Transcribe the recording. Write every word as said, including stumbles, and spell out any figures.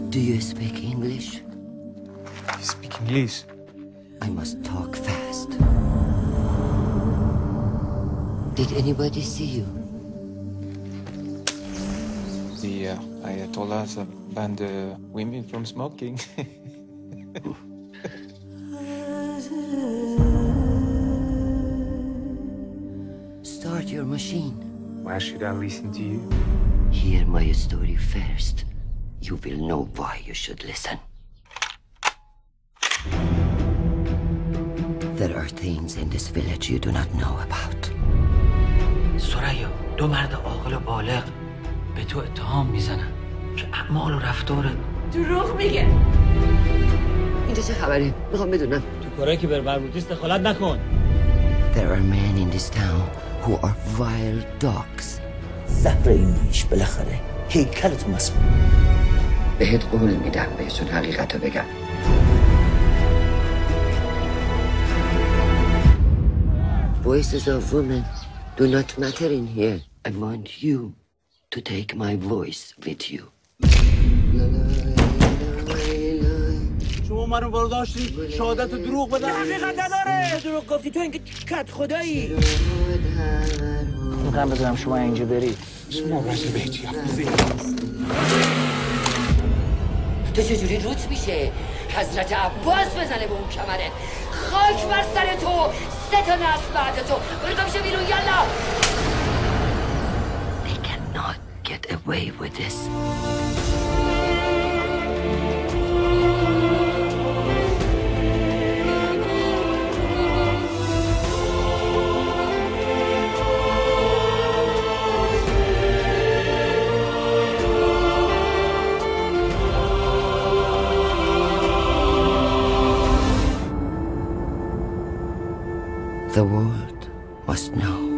Do you speak English? You speak English? I must talk fast. Did anybody see you? The uh, Ayatollahs banned the women from smoking. Start your machine. Why should I listen to you? Hear my story first. You will know why you should listen. There are things in this village you do not know about. سریا، دو مرد عاقل و بالغ به تو اتهام میزنن که اعمال و رفتار دروغ میگه. اینجا چه خبره؟ میخوام بدونم. تو کارهایی که بر مربوطی است دخالت نکن. There are men in this town who are wild dogs. زهر این میش بالاخره هیکلتو مسموم. بهت قول میدم بهشون حقیقت رو بگم. Voices of women do not matter in here. I want you to take my voice with you. شما منو برداشتی شهادت دروغ بدن. حقیقت نداره. دروغ گفتی تو اینکه کت خدایی. میخوام بذارم شما اینجا برید. شما رجل بهتی افزی. تو چجوری روت میشه؟ حضرت عباس بزنه به اون کمره. خاک بر سر تو. سه تا نسل بعد تو. برو گمشه بیرون یالا. They cannot get away with this. The world must know.